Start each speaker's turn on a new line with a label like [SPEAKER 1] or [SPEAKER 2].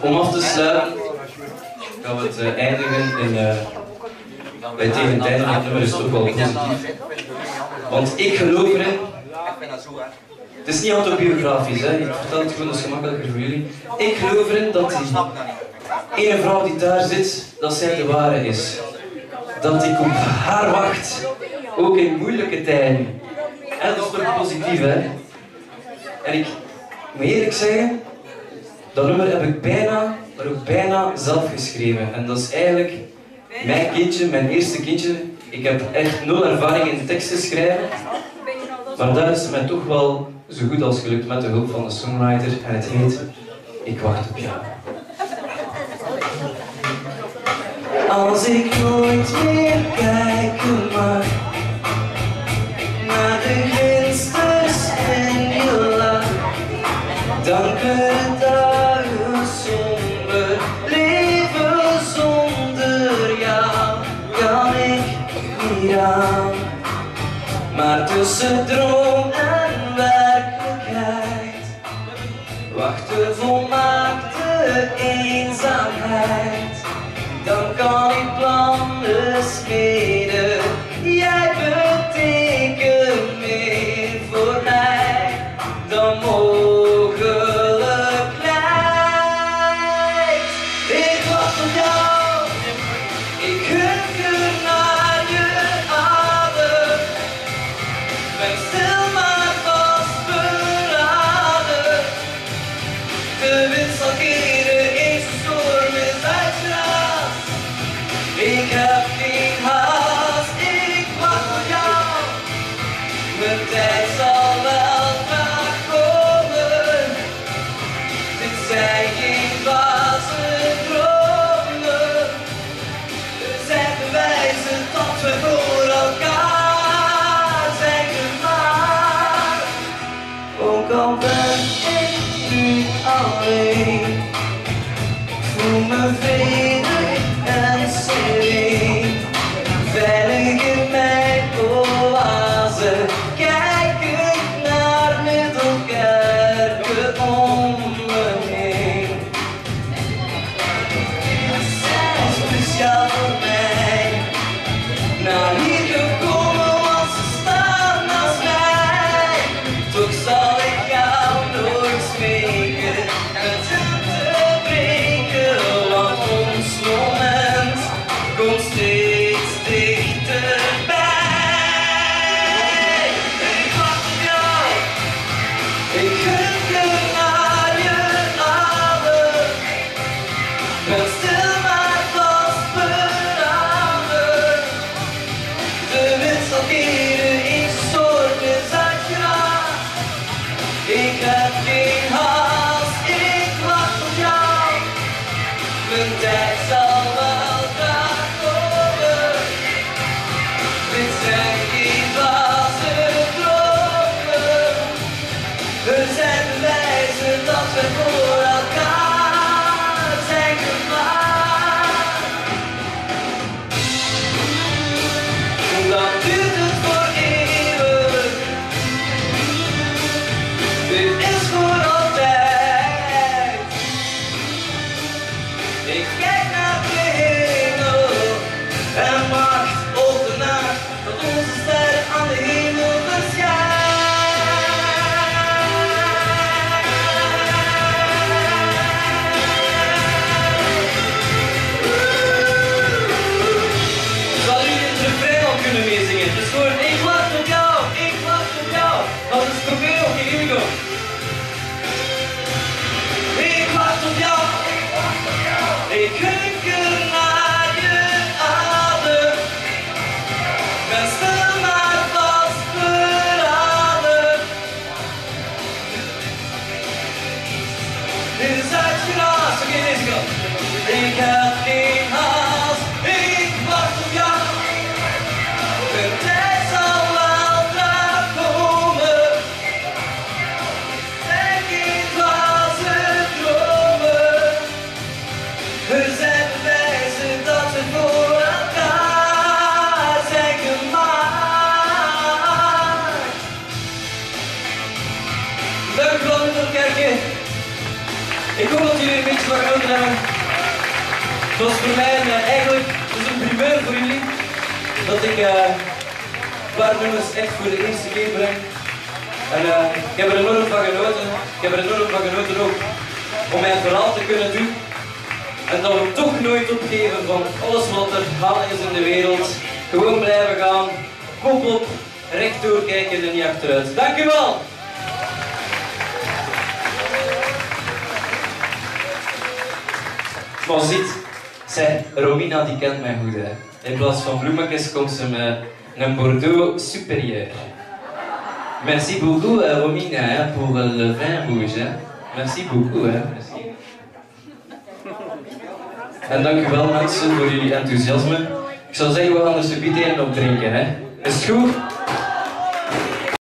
[SPEAKER 1] Om af te sluiten gaan we het eindigen in, bij tegen het einde van het nummer is het ook wel positief. Want ik geloof erin, het is niet autobiografisch, hè? Ik vertel het gewoon, dat is gemakkelijker voor jullie. Ik geloof erin dat die ene vrouw die daar zit, dat zij de ware is. Dat ik op haar wacht, ook in moeilijke tijden. En dat is toch positief, hè? En ik moet eerlijk zeggen, dat nummer heb ik bijna, maar ook bijna zelf geschreven. En dat is eigenlijk mijn kindje, mijn eerste kindje. Ik heb echt nul ervaring in teksten schrijven. Maar daar is het mij toch wel zo goed als gelukt met de hulp van de songwriter. En het heet Ik wacht op jou. Als ik nooit meer kijken mag naar de glinsters in je lach, dan kunnen dagen somber leven zonder jou, kan ik niet aan. Maar tussen droom en werkelijkheid wacht de volmaakte eenzaamheid. Dan kan ik plannen smeden. Jij betekent meer voor mij dan mogelijk lijkt. Ik wacht op jou, ik hunker naar je adem. Ben stil maar vastberaden. De wind zal keren eens de storm is uitgegaan. Ik heb geen haast, ik wacht op jou. Mijn tijd zal wel vaak komen. Dit zijn geen dwaze dromen. Het zijn bewijzen dat we voor elkaar zijn gemaakt. Ook al ben ik nu alleen, voel me vredig en sereen, veilig in mijn oase, kijken Ik hoop dat jullie er een beetje van genoten hebben. Het was voor mij eigenlijk een primeur voor jullie. Dat ik een paar nummers echt voor de eerste keer breng. En ik heb er enorm van genoten. Ik heb er enorm van genoten ook om mijn verhaal te kunnen doen. En dat we toch nooit opgeven van alles wat er gaande is in de wereld. Gewoon blijven gaan. Kop op, rechtdoor kijken en niet achteruit. Dank u wel! Maar ziet, Romina die kent mij goed, hè. In plaats van bloemetjes komt ze met een Bordeaux supérieur. Merci beaucoup, Romina, hè, pour le vin rouge. Hè. Merci beaucoup, hè. Merci. En dank u wel, mensen, voor jullie enthousiasme. Ik zou zeggen, we gaan er subiet een op drinken, hè. Is het goed?